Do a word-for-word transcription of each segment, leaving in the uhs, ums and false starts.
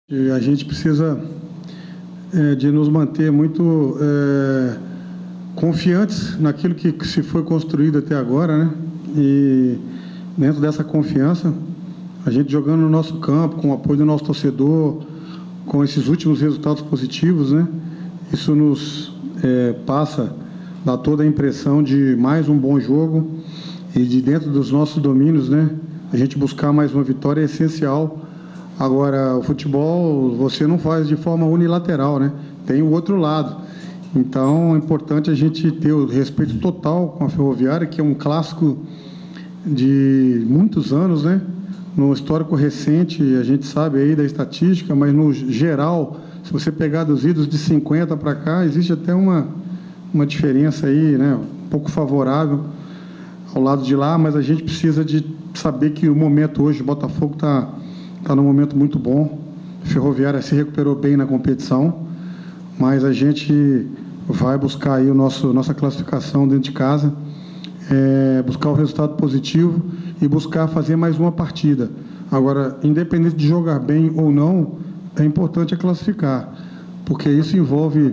E a gente precisa é, de nos manter muito é, confiantes naquilo que se foi construído até agora, né? E dentro dessa confiança, a gente jogando no nosso campo, com o apoio do nosso torcedor, com esses últimos resultados positivos, né? Isso nos é, passa, dá toda a impressão de mais um bom jogo e de dentro dos nossos domínios, né? A gente buscar mais uma vitória é essencial. Agora, o futebol você não faz de forma unilateral, né? Tem o outro lado. Então, é importante a gente ter o respeito total com a Ferroviária, que é um clássico de muitos anos, né? No histórico recente, a gente sabe aí da estatística, mas no geral, se você pegar dos idos de cinquenta para cá, existe até uma, uma diferença aí, né? Um pouco favorável ao lado de lá, mas a gente precisa de saber que o momento hoje, o Botafogo está está num momento muito bom. A Ferroviária se recuperou bem na competição, mas a gente vai buscar aí o nosso nossa classificação dentro de casa, é, buscar o resultado positivo e buscar fazer mais uma partida. Agora, independente de jogar bem ou não, é importante classificar, porque isso envolve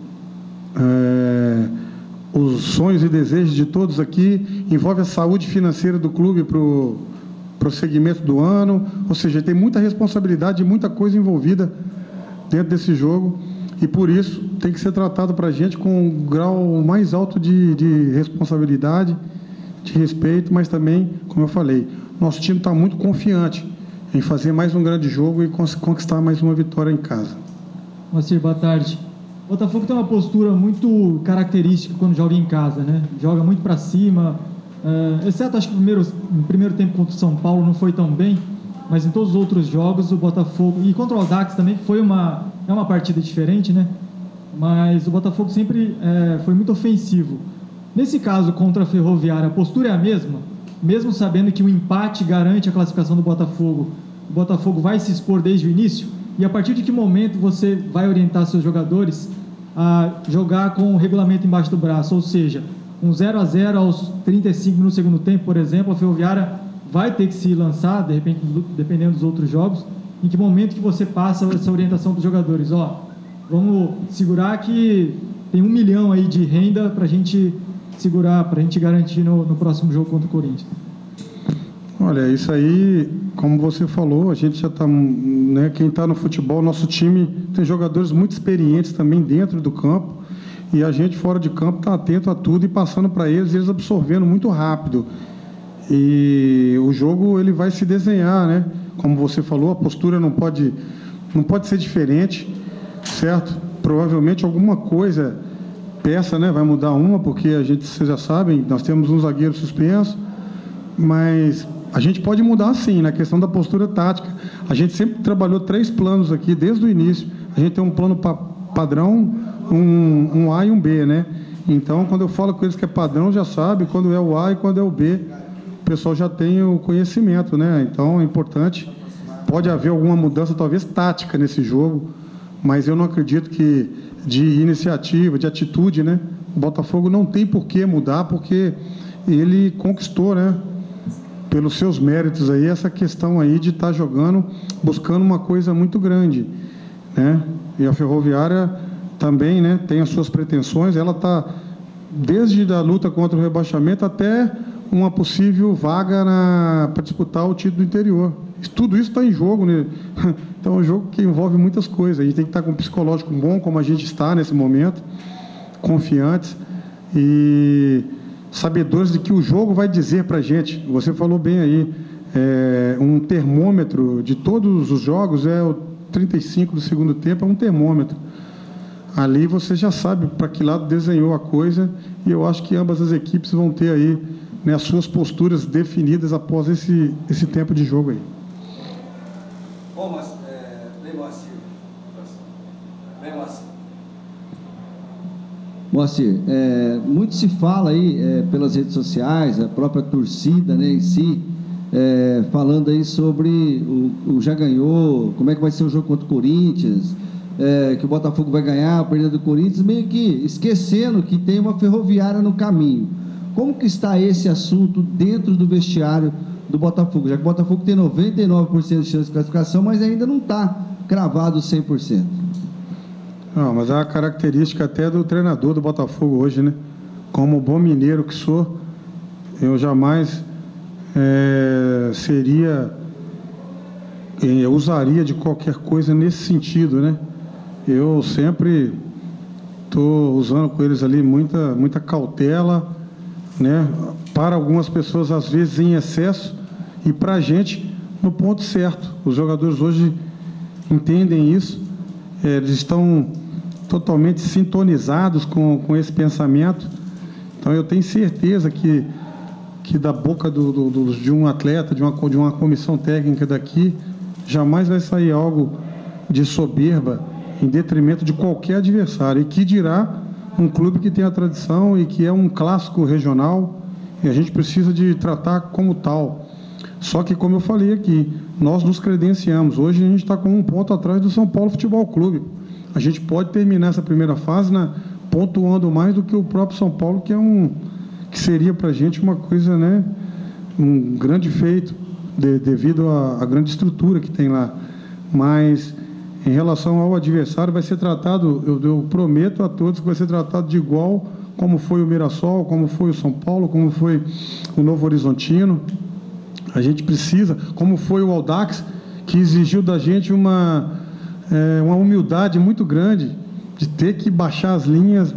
é, os sonhos e desejos de todos aqui, envolve a saúde financeira do clube para o prosseguimento do ano, ou seja, tem muita responsabilidade e muita coisa envolvida dentro desse jogo, e por isso tem que ser tratado para a gente com um grau mais alto de, de responsabilidade, de respeito, mas também, como eu falei, nosso time está muito confiante em fazer mais um grande jogo e conquistar mais uma vitória em casa. Moacir, boa tarde. O Botafogo tem uma postura muito característica quando joga em casa, né? Joga muito para cima. Uh, exceto, acho que no primeiro, no primeiro tempo contra o São Paulo não foi tão bem, mas em todos os outros jogos o Botafogo, e contra o Audax também, que foi uma, é uma partida diferente, né? Mas o Botafogo sempre é, foi muito ofensivo. Nesse caso, contra a Ferroviária, a postura é a mesma? Mesmo sabendo que o empate garante a classificação do Botafogo, o Botafogo vai se expor desde o início? E a partir de que momento você vai orientar seus jogadores a jogar com o regulamento embaixo do braço? Ou seja, um zero a zero aos trinta e cinco no segundo tempo, por exemplo, a Ferroviária vai ter que se lançar, de repente, dependendo dos outros jogos. Em que momento que você passa essa orientação para os jogadores? Ó, vamos segurar que tem um milhão aí de renda para a gente segurar, para a gente garantir no, no próximo jogo contra o Corinthians. Olha, isso aí, como você falou, a gente já está, né, quem está no futebol, nosso time tem jogadores muito experientes também dentro do campo, e a gente fora de campo está atento a tudo e passando para eles, eles absorvendo muito rápido. E o jogo ele vai se desenhar, né? Como você falou, a postura não pode, não pode ser diferente, certo? Provavelmente alguma coisa, peça, né, vai mudar uma, porque a gente, vocês já sabem, nós temos um zagueiro suspenso, mas a gente pode mudar sim, na questão da postura tática. A gente sempre trabalhou três planos aqui, desde o início. A gente tem um plano pa padrão, um, um A e um B, né? Então, quando eu falo com eles que é padrão, já sabe quando é o A e quando é o B. O pessoal já tem o conhecimento, né? Então, é importante. Pode haver alguma mudança, talvez tática nesse jogo, mas eu não acredito que de iniciativa, de atitude, né? O Botafogo não tem por que mudar, porque ele conquistou, né? Pelos seus méritos aí, essa questão aí de estar jogando, buscando uma coisa muito grande, né? E a Ferroviária também, né, tem as suas pretensões, ela está desde a luta contra o rebaixamento até uma possível vaga para disputar o título do interior. Tudo isso está em jogo, né? Então é um jogo que envolve muitas coisas. A gente tem que estar com um psicológico bom, como a gente está nesse momento, confiantes e sabedores de que o jogo vai dizer para a gente. Você falou bem aí, é, um termômetro de todos os jogos é o trinta e cinco do segundo tempo, é um termômetro. Ali você já sabe para que lado desenhou a coisa, e eu acho que ambas as equipes vão ter aí, né, as suas posturas definidas após esse, esse tempo de jogo aí. Bom, mas, é, bem, Moacir. Bem, Moacir. Moacir, é, muito se fala aí é, pelas redes sociais, a própria torcida, né, em si, é, falando aí sobre o, o já ganhou, como é que vai ser o jogo contra o Corinthians, é, que o Botafogo vai ganhar, a perda do Corinthians, meio que esquecendo que tem uma Ferroviária no caminho. Como que está esse assunto dentro do vestiário do Botafogo? Já que o Botafogo tem noventa e nove por cento de chance de classificação, mas ainda não está cravado cem por cento. Não, mas é a característica até do treinador do Botafogo hoje, né? Como bom mineiro que sou, eu jamais é, seria, eu usaria de qualquer coisa nesse sentido, né? Eu sempre estou usando com eles ali muita, muita cautela, né? Para algumas pessoas, às vezes, em excesso, e para a gente, no ponto certo. Os jogadores hoje entendem isso, é, eles estão totalmente sintonizados com, com esse pensamento. Então, eu tenho certeza que, que da boca do, do, do, de um atleta, de uma, de uma comissão técnica daqui, jamais vai sair algo de soberba em detrimento de qualquer adversário. E que dirá um clube que tem a tradição e que é um clássico regional, e a gente precisa de tratar como tal. Só que, como eu falei aqui, nós nos credenciamos. Hoje a gente está com um ponto atrás do São Paulo Futebol Clube. A gente pode terminar essa primeira fase na, pontuando mais do que o próprio São Paulo, que é um que seria para a gente uma coisa, né, um grande feito, de, devido à grande estrutura que tem lá. Mas, em relação ao adversário, vai ser tratado, eu, eu prometo a todos que vai ser tratado de igual como foi o Mirassol, como foi o São Paulo, como foi o Novo Horizontino. A gente precisa, como foi o Audax, que exigiu da gente uma, é, uma humildade muito grande, de ter que baixar as linhas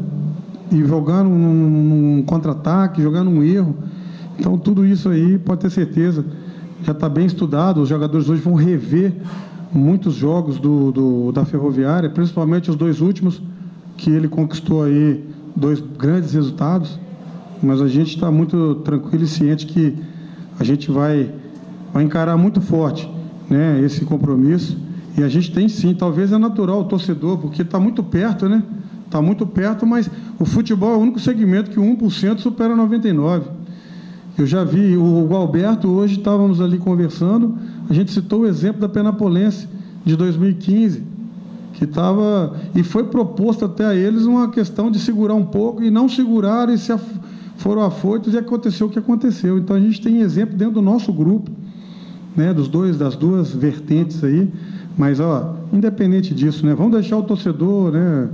e jogar num, num contra-ataque, jogar num erro. Então, tudo isso aí, pode ter certeza, já está bem estudado. Os jogadores hoje vão rever muitos jogos do, do, da Ferroviária, principalmente os dois últimos, que ele conquistou aí dois grandes resultados, mas a gente está muito tranquilo e ciente que a gente vai, vai encarar muito forte, né, esse compromisso. E a gente tem sim, talvez é natural o torcedor, porque está muito perto, né? Está muito perto, mas o futebol é o único segmento que o um por cento supera noventa e nove por cento. Eu já vi, o Alberto, hoje estávamos ali conversando, a gente citou o exemplo da Penapolense de dois mil e quinze, que estava, e foi proposto até a eles uma questão de segurar um pouco, e não seguraram, e se af, foram afoitos, e aconteceu o que aconteceu. Então a gente tem exemplo dentro do nosso grupo, né, dos dois, das duas vertentes aí. Mas, ó, independente disso, né, vamos deixar o torcedor, né,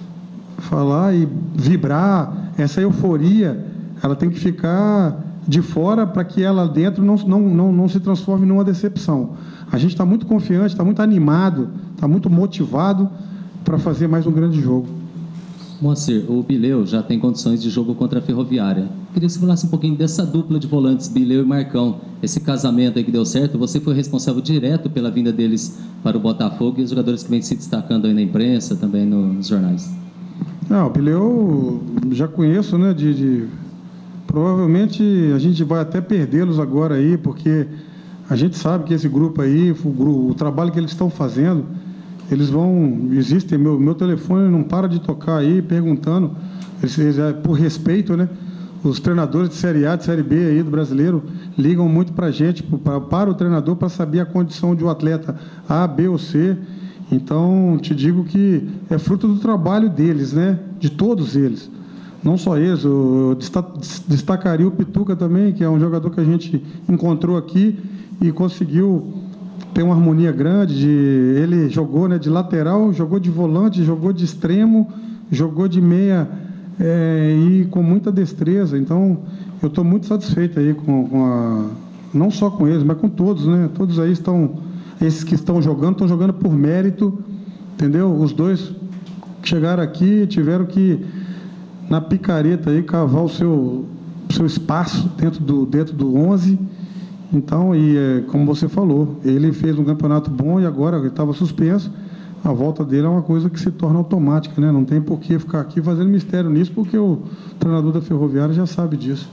falar e vibrar. Essa euforia, ela tem que ficar de fora para que ela dentro não, não, não, não se transforme numa decepção. A gente está muito confiante, está muito animado, está muito motivado para fazer mais um grande jogo. Moacir, o Bileu já tem condições de jogo contra a Ferroviária. Queria que você falasse um pouquinho dessa dupla de volantes, Bileu e Marcão. Esse casamento aí que deu certo, você foi responsável direto pela vinda deles para o Botafogo e os jogadores que vêm se destacando aí na imprensa, também no, nos jornais. Não, o Bileu já conheço, né, de, de... Provavelmente a gente vai até perdê-los agora aí, porque a gente sabe que esse grupo aí, o, grupo, o trabalho que eles estão fazendo, eles vão, existem, meu, meu telefone não para de tocar aí, perguntando, eles, eles, por respeito, né? Os treinadores de Série A, de Série B aí do brasileiro, ligam muito para a gente, pra, para o treinador, para saber a condição de um atleta A, B ou C. Então, te digo que é fruto do trabalho deles, né? De todos eles. Não só eles, eu destacaria o Pituca também, que é um jogador que a gente encontrou aqui e conseguiu tem uma harmonia grande, de, ele jogou, né, de lateral, jogou de volante, jogou de extremo, jogou de meia é, e com muita destreza. Então, eu estou muito satisfeito aí com, com a, não só com eles, mas com todos, né? Todos aí estão, esses que estão jogando, estão jogando por mérito, entendeu? Os dois chegaram aqui, tiveram que, na picareta aí, cavar o seu, seu espaço dentro do, dentro do onze. Então, e é, como você falou, ele fez um campeonato bom e agora ele estava suspenso. A volta dele é uma coisa que se torna automática, né? Não tem por que ficar aqui fazendo mistério nisso, porque o treinador da Ferroviária já sabe disso.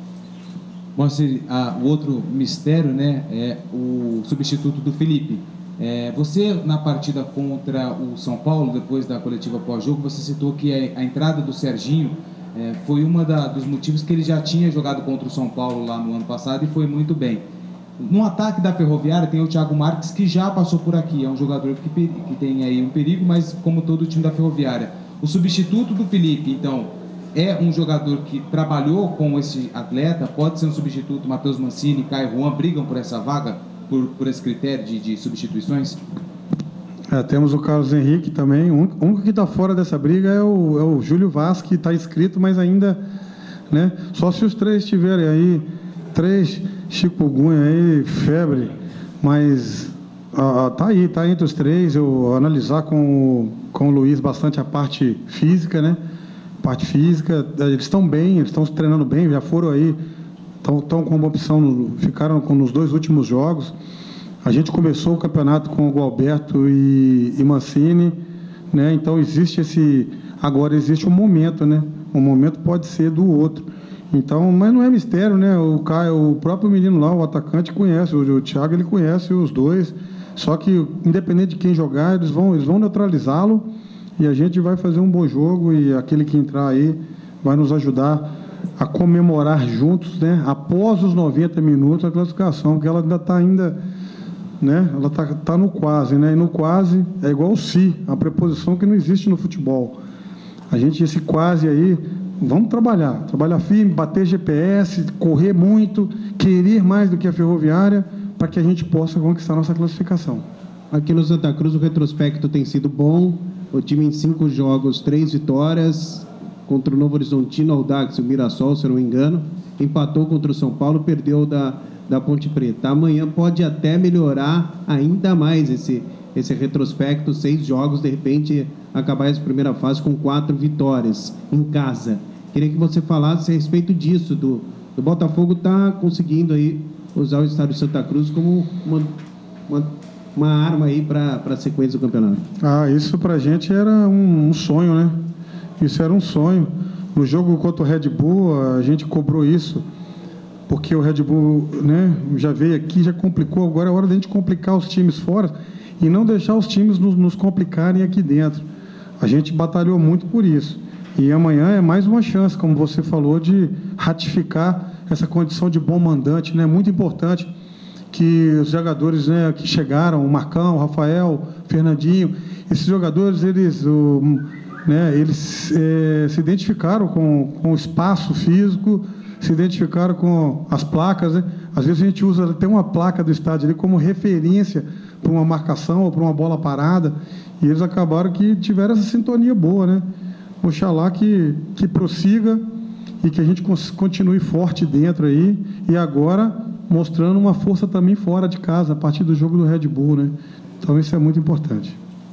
Moacir, ah, o outro mistério, né, é o substituto do Felipe. É, você, na partida contra o São Paulo, depois da coletiva pós-jogo, você citou que a, a entrada do Serginho É, foi um dos motivos que ele já tinha jogado contra o São Paulo lá no ano passado e foi muito bem. No ataque da Ferroviária tem o Thiago Marques, que já passou por aqui, é um jogador que, que tem aí um perigo, mas como todo o time da Ferroviária. O substituto do Felipe, então, é um jogador que trabalhou com esse atleta, pode ser um substituto. Matheus Mancini e Caio Juan brigam por essa vaga, por, por esse critério de, de substituições? É, temos o Carlos Henrique também. O único que está fora dessa briga é o, é o Júlio Vaz, que está inscrito, mas ainda, né? Só se os três tiverem aí, três chikungunya aí, febre, mas ah, tá aí, tá entre os três. Eu analisar com o, com o Luiz bastante a parte física, né? Parte física, eles estão bem, eles estão se treinando bem, já foram aí, estão com uma opção, ficaram com, nos dois últimos jogos. A gente começou o campeonato com o Gualberto e, e Mancini, né? Então existe esse, agora existe um momento, né? Um momento pode ser do outro. Então, mas não é mistério, né? O Caio, o próprio menino lá, o atacante conhece, o, o Thiago, ele conhece os dois. Só que independente de quem jogar, eles vão, eles vão neutralizá-lo e a gente vai fazer um bom jogo e aquele que entrar aí vai nos ajudar a comemorar juntos, né? Após os noventa minutos a classificação, porque ela ainda está ainda né? Ela está tá no quase, né? E no quase é igual o se, a preposição que não existe no futebol. A gente, esse quase aí, vamos trabalhar, trabalhar firme, bater G P S, correr muito, querer mais do que a Ferroviária, para que a gente possa conquistar a nossa classificação. Aqui no Santa Cruz o retrospecto tem sido bom, o time em cinco jogos, três vitórias, contra o Novo Horizontino, o Audax e o Mirassol, se eu não me engano, empatou contra o São Paulo, perdeu da da Ponte Preta. Amanhã pode até melhorar ainda mais esse, esse retrospecto, seis jogos, de repente acabar essa primeira fase com quatro vitórias em casa. Queria que você falasse a respeito disso, do, do Botafogo está conseguindo aí usar o estado de Santa Cruz como uma, uma, uma arma aí para a sequência do campeonato. Ah, isso pra gente era um, um sonho, né? Isso era um sonho. No jogo contra o Red Bull, a gente cobrou isso, porque o Red Bull, né, já veio aqui, já complicou. Agora é hora da gente complicar os times fora e não deixar os times nos, nos complicarem aqui dentro. A gente batalhou muito por isso. E amanhã é mais uma chance, como você falou, de ratificar essa condição de bom mandante, né? Muito importante que os jogadores, né, que chegaram, o Marcão, o Rafael, o Fernandinho, esses jogadores, eles, o, né, eles é, se identificaram com, com o espaço físico, se identificaram com as placas, né? Às vezes a gente usa até uma placa do estádio ali como referência para uma marcação ou para uma bola parada, e eles acabaram que tiveram essa sintonia boa, né? Oxalá que, que prossiga e que a gente continue forte dentro aí, e agora mostrando uma força também fora de casa, a partir do jogo do Red Bull, né? Então isso é muito importante.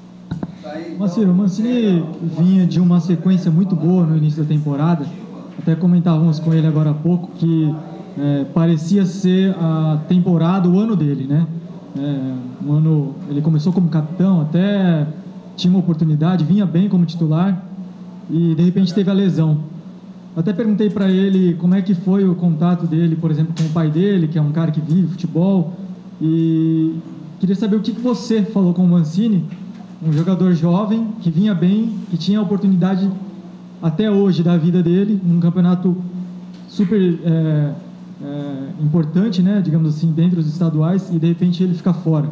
Marcelo, o Mancini vinha de uma sequência muito boa no início da temporada. Até comentávamos com ele agora há pouco que é, parecia ser a temporada, o ano dele, né? É, um ano, ele começou como capitão, até tinha uma oportunidade, vinha bem como titular e de repente teve a lesão. Até perguntei para ele como é que foi o contato dele, por exemplo, com o pai dele, que é um cara que vive futebol, e queria saber o que, que você falou com o Mancini, um jogador jovem que vinha bem, que tinha a oportunidade até hoje da vida dele, num campeonato super é, é, importante, né, digamos assim, dentro dos estaduais, e de repente ele fica fora.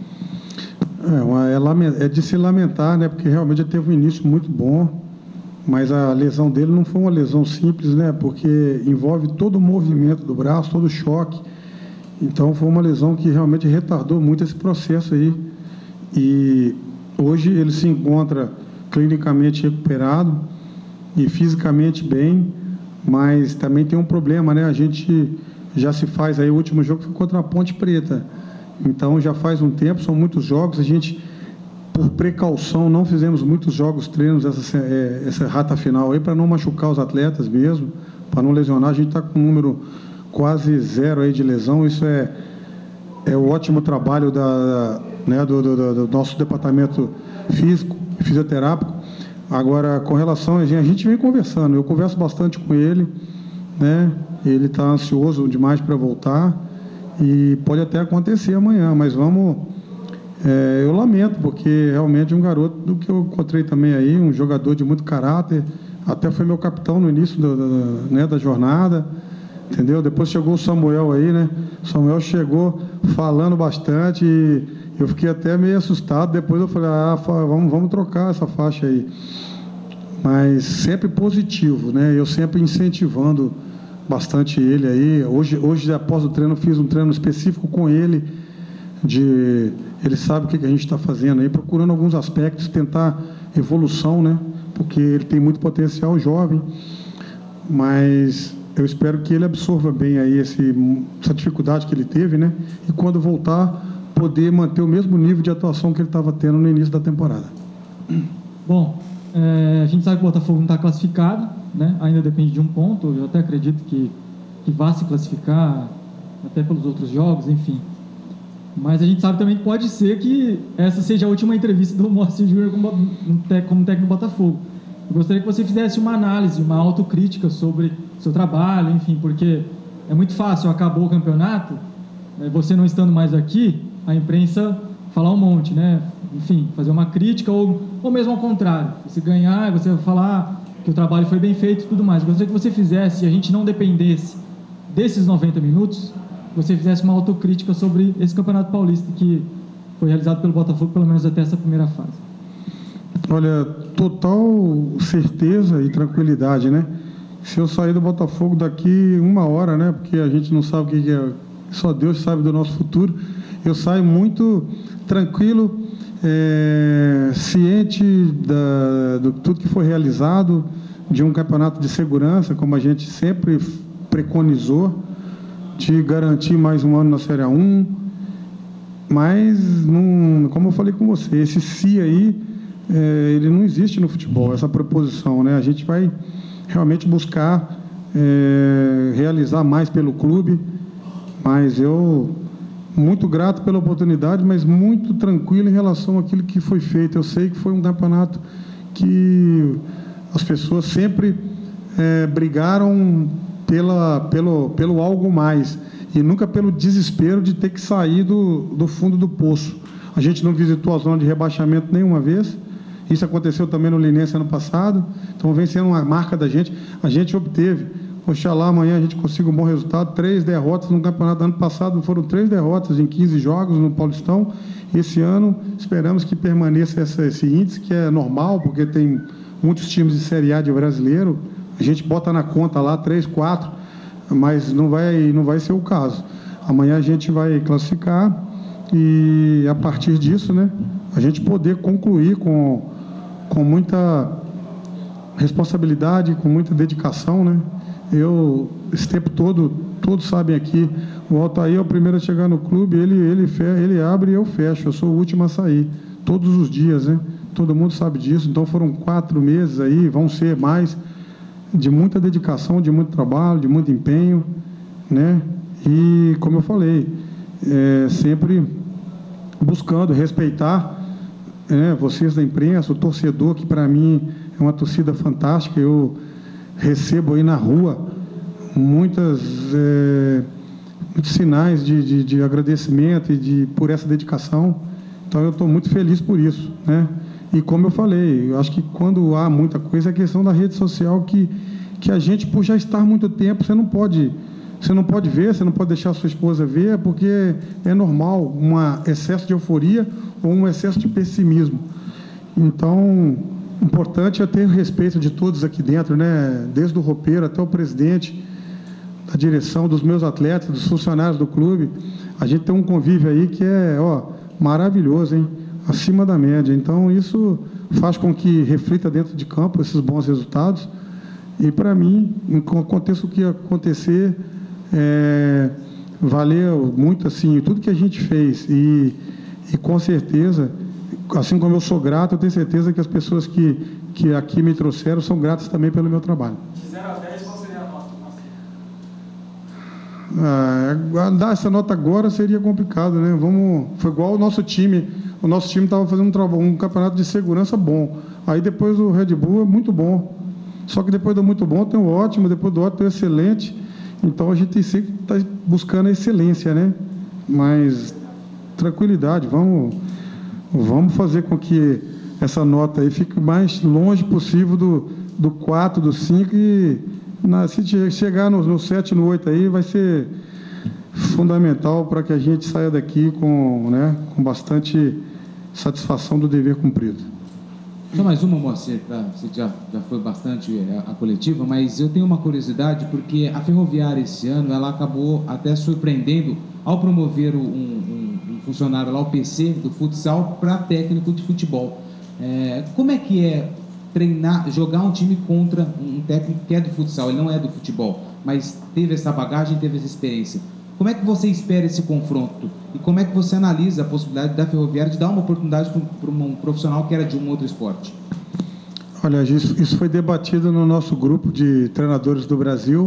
É, é de se lamentar, né, porque realmente ele teve um início muito bom, mas a lesão dele não foi uma lesão simples, né, porque envolve todo o movimento do braço, todo o choque. Então foi uma lesão que realmente retardou muito esse processo aí. E hoje ele se encontra clinicamente recuperado e fisicamente bem, mas também tem um problema, né? A gente já se faz aí, o último jogo foi contra a Ponte Preta, então já faz um tempo, são muitos jogos, a gente, por precaução, não fizemos muitos jogos, treinos, essa, essa rata final aí, para não machucar os atletas mesmo, para não lesionar. A gente está com um número quase zero aí de lesão, isso é, é o ótimo trabalho da, né, do, do, do nosso departamento físico, fisioterápico. Agora, com relação a gente, a gente vem conversando, eu converso bastante com ele, né? Ele está ansioso demais para voltar e pode até acontecer amanhã, mas vamos, é, eu lamento, porque realmente é um garoto do que eu encontrei também aí, um jogador de muito caráter, até foi meu capitão no início do, do, né, da jornada, entendeu? Depois chegou o Samuel aí, né? O Samuel chegou falando bastante e eu fiquei até meio assustado. Depois eu falei, ah, vamos, vamos trocar essa faixa aí. Mas sempre positivo, né? Eu sempre incentivando bastante ele aí. Hoje, hoje após o treino, fiz um treino específico com ele, de ele sabe o que a gente está fazendo aí, procurando alguns aspectos, tentar evolução, né? Porque ele tem muito potencial jovem, mas eu espero que ele absorva bem aí esse, essa dificuldade que ele teve, né? E quando voltar, poder manter o mesmo nível de atuação que ele estava tendo no início da temporada. Bom, é, a gente sabe que o Botafogo não está classificado, né? Ainda depende de um ponto. Eu até acredito que, que vá se classificar, até pelos outros jogos, enfim. Mas a gente sabe também que pode ser que essa seja a última entrevista do Moacir Júnior como, como técnico do Botafogo. Eu gostaria que você fizesse uma análise, uma autocrítica sobre seu trabalho, enfim, porque é muito fácil, acabou o campeonato, você não estando mais aqui, a imprensa falar um monte, né? Enfim, fazer uma crítica ou, ou mesmo ao contrário. Se ganhar, você vai falar que o trabalho foi bem feito e tudo mais. Eu gostaria que você fizesse, e a gente não dependesse desses noventa minutos, você fizesse uma autocrítica sobre esse Campeonato Paulista que foi realizado pelo Botafogo, pelo menos até essa primeira fase. Olha, total certeza e tranquilidade, né? Se eu sair do Botafogo daqui uma hora, né? Porque a gente não sabe o que é, só Deus sabe do nosso futuro. Eu saio muito tranquilo, é, ciente da, do tudo que foi realizado, de um campeonato de segurança, como a gente sempre preconizou, de garantir mais um ano na Série A um, mas, não, como eu falei com você, esse se aí, é, ele não existe no futebol, essa proposição, né? A gente vai realmente buscar é, realizar mais pelo clube, mas eu, muito grato pela oportunidade, mas muito tranquilo em relação àquilo que foi feito. Eu sei que foi um campeonato que as pessoas sempre é, brigaram Pela, pelo, pelo algo mais, e nunca pelo desespero de ter que sair do, do fundo do poço. A gente não visitou a zona de rebaixamento nenhuma vez, isso aconteceu também no Linense ano passado, então vem sendo uma marca da gente. A gente obteve, oxalá amanhã a gente consiga um bom resultado, três derrotas no campeonato. Ano passado foram três derrotas em quinze jogos no Paulistão. Esse ano esperamos que permaneça essa, esse índice, que é normal, porque tem muitos times de Série A de brasileiro. A gente bota na conta lá três, quatro, mas não vai, não vai ser o caso. Amanhã a gente vai classificar e, a partir disso, né, a gente poder concluir com, com muita responsabilidade, com muita dedicação, né? Eu, esse tempo todo, todos sabem aqui, o Altair é o primeiro a chegar no clube, ele, ele, fe, ele abre e eu fecho, eu sou o último a sair, todos os dias, né? Todo mundo sabe disso, então foram quatro meses aí, vão ser mais, de muita dedicação, de muito trabalho, de muito empenho, né? E, como eu falei, é, sempre buscando respeitar, né, vocês da imprensa, o torcedor, que para mim é uma torcida fantástica. Eu recebo aí na rua muitas, é, muitos sinais de, de, de agradecimento e de, por essa dedicação. Então, eu estou muito feliz por isso, né? E, como eu falei, eu acho que quando há muita coisa, é a questão da rede social, que, que a gente, por já estar muito tempo, você não pode, você não pode ver, você não pode deixar a sua esposa ver, porque é normal um excesso de euforia ou um excesso de pessimismo. Então, o importante é ter o respeito de todos aqui dentro, né? Desde o roupeiro até o presidente, da direção, dos meus atletas, dos funcionários do clube. A gente tem um convívio aí que é, ó, maravilhoso, hein? Acima da média. Então, isso faz com que reflita dentro de campo esses bons resultados. E, para mim, aconteça o que acontecer, é, valeu muito, assim, tudo que a gente fez. E, e, com certeza, assim como eu sou grato, eu tenho certeza que as pessoas que, que aqui me trouxeram são gratas também pelo meu trabalho. De zero a dez, qual seria a nota? Ah, dar essa nota agora seria complicado, né? Vamos, foi igual o nosso time. O nosso time estava fazendo um, trabalho, um campeonato de segurança bom. Aí depois o Red Bull é muito bom. Só que depois do muito bom tem o ótimo, depois do ótimo tem o excelente. Então a gente sempre está buscando a excelência, né? Mas tranquilidade, vamos, vamos fazer com que essa nota aí fique o mais longe possível do, do quatro, do cinco, e na, se chegar no, no sete, no oito aí, vai ser fundamental para que a gente saia daqui com, né, com bastante satisfação do dever cumprido. Só mais uma, Moacir, tá? Você já, já foi bastante a, a coletiva, mas eu tenho uma curiosidade, porque a Ferroviária esse ano, ela acabou até surpreendendo ao promover um, um, um funcionário lá, o P C, do futsal, para técnico de futebol. É, como é que é treinar, jogar um time contra um técnico que é do futsal, ele não é do futebol, mas teve essa bagagem, teve essa experiência? Como é que você espera esse confronto? E como é que você analisa a possibilidade da Ferroviária de dar uma oportunidade para um profissional que era de um outro esporte? Olha, isso, isso foi debatido no nosso grupo de treinadores do Brasil,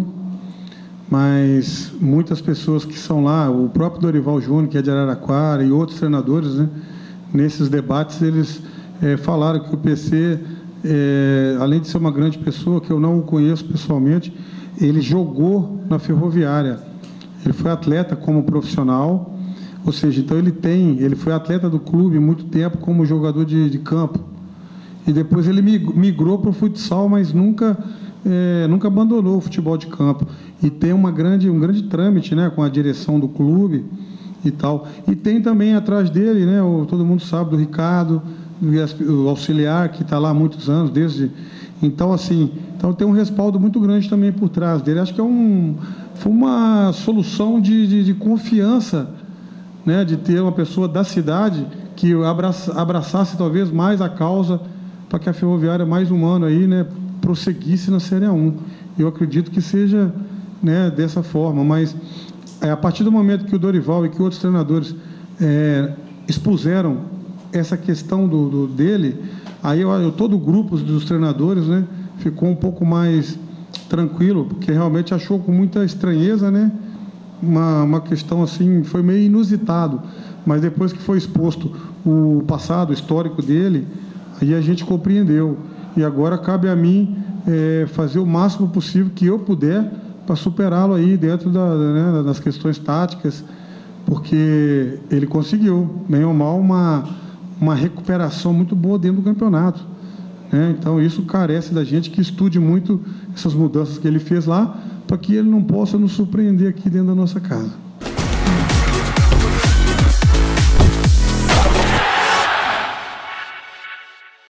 mas muitas pessoas que são lá, o próprio Dorival Júnior, que é de Araraquara, e outros treinadores, né, nesses debates, eles é, falaram que o P C, é, além de ser uma grande pessoa, que eu não o conheço pessoalmente, ele jogou na Ferroviária. Ele foi atleta como profissional, ou seja, então ele tem, ele foi atleta do clube muito tempo como jogador de, de campo. E depois ele migrou para o futsal, mas nunca, é, nunca abandonou o futebol de campo. E tem uma grande, um grande trâmite, né, com a direção do clube e tal. E tem também atrás dele, né, o, todo mundo sabe do Ricardo, o auxiliar, que está lá há muitos anos, desde... Então, assim, então tem um respaldo muito grande também por trás dele. Acho que é um, foi uma solução de, de, de confiança, né, de ter uma pessoa da cidade que abraça, abraçasse talvez mais a causa para que a Ferroviária, mais um ano aí, né, prosseguisse na Série A um. Eu acredito que seja, né, dessa forma, mas é, a partir do momento que o Dorival e que outros treinadores é, expuseram essa questão do, do dele, aí eu, eu, todo o grupo dos treinadores, né, ficou um pouco mais tranquilo, porque realmente achou com muita estranheza, né, uma, uma questão assim, foi meio inusitado, mas depois que foi exposto o passado, o histórico dele, aí a gente compreendeu. E agora cabe a mim é, fazer o máximo possível que eu puder para superá-lo aí dentro da, né, das questões táticas, porque ele conseguiu, bem ou mal, uma, uma recuperação muito boa dentro do campeonato, né? Então isso carece da gente que estude muito essas mudanças que ele fez lá, para que ele não possa nos surpreender aqui dentro da nossa casa.